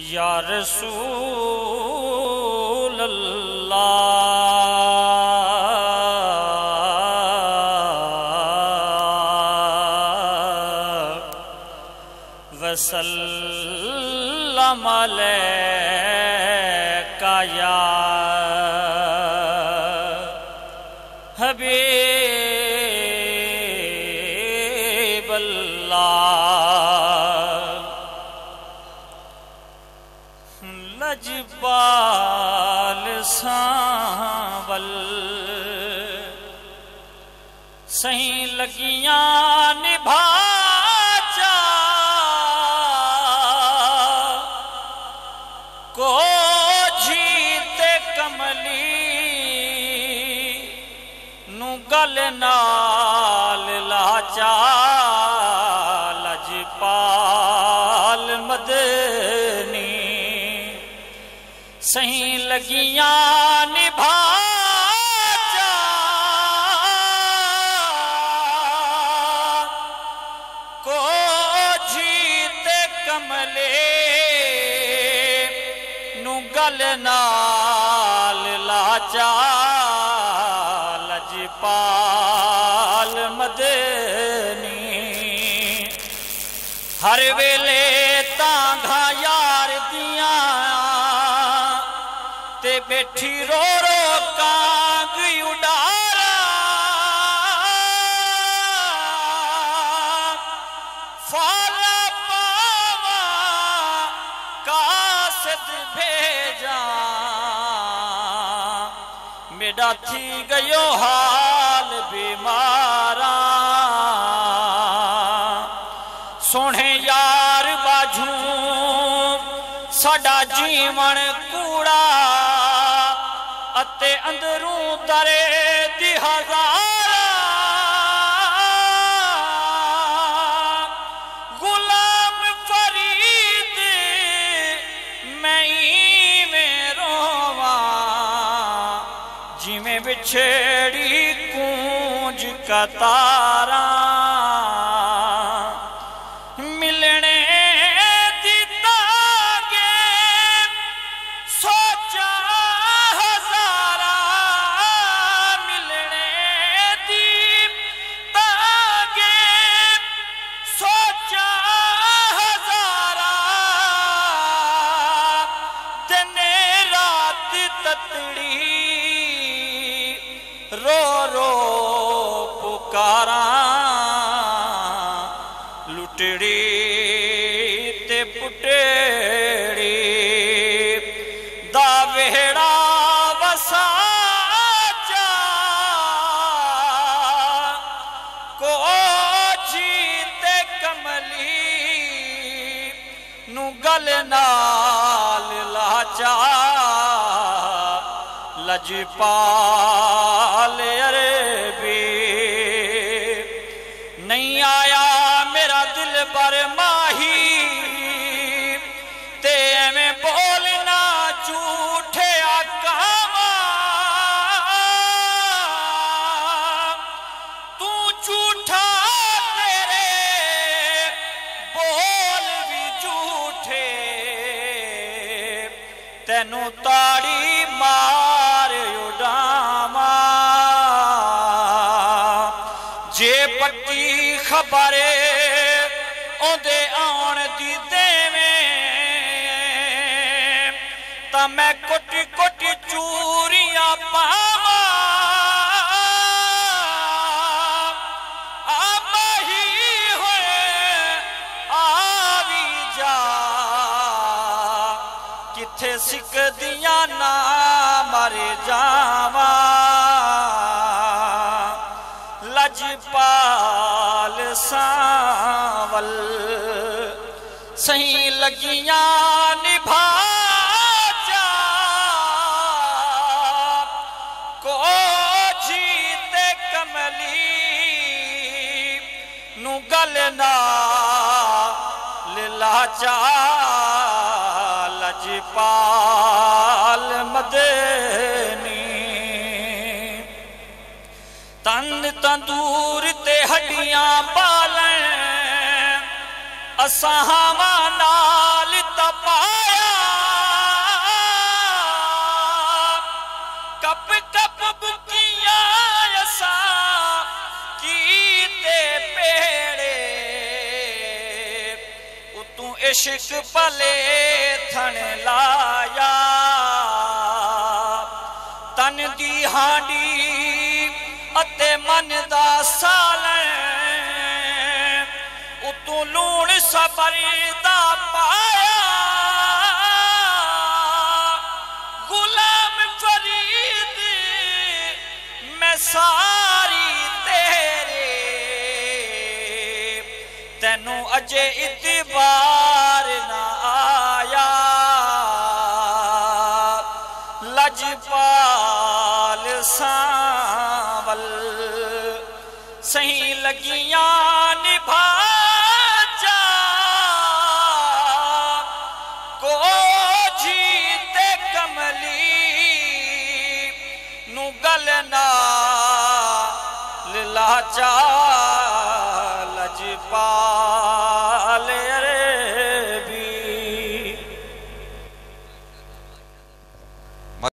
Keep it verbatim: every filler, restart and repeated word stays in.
या रसूल अल्लाह वसल्लम अलैका या हबीब अल्लाह। लजपाल सांवल सही लगियां निभा को जीते कमली नू गल नाल लाचा लजपाल मदनी सही लगियां निभा को जीते कमले गल नाल लाचा लजपाल मदनी हर वेले तांघा यार दियां ते बैठी रो रो कांग उडारा फाला पावा कासद भेजा मेरा थी गयो हाल बीमारा सोने यार बाजू साडा जीवन कूड़ा अते अंदरों दरे दी हज़ारा गुलाम फरीद मैं में रोवा जिमें बिछेड़ी कूंज का तारा मिलने दी तागे सोचा हजारा मिलने दी तागे सोचा हजारा दिन रात ततड़ी रो रो पुकारा लुटड़ी ते पुटेड़ी दा वेड़ा वसाचा को जीते कमली नू गल नाल लाचा लजपाल अरबी नहीं आया मेरा दिल पर माही ते में बोलना झूठे आकावा तू झूठा तेरे बोल भी झूठे तेनू ताड़ी मार उडावा जे पट्टी खबरे ओदे आउण दी देवें तां मैं कोटी कोटी चूरियां पावां आ माही होए आवी जा किथे सिकदियां ना मर जावा लजपाल सांवल सही लगियां निभा जा को जीते कमली नू गल नाल लाचा लजपाल मदनी तन तंदूर ते हड्डियां पालन असां हवा नाल तपाया इश्क भले थन लाया तन दी हांडी अते मन दा सालन उतों लूण सबर दा पाया गुलाम फरीद मैं सारी तेरे तेनू अजे इतबार ना आया लजपाल सांवल सही लगियां निभा जा को जीते कमली नू गलना लाचा लजपाल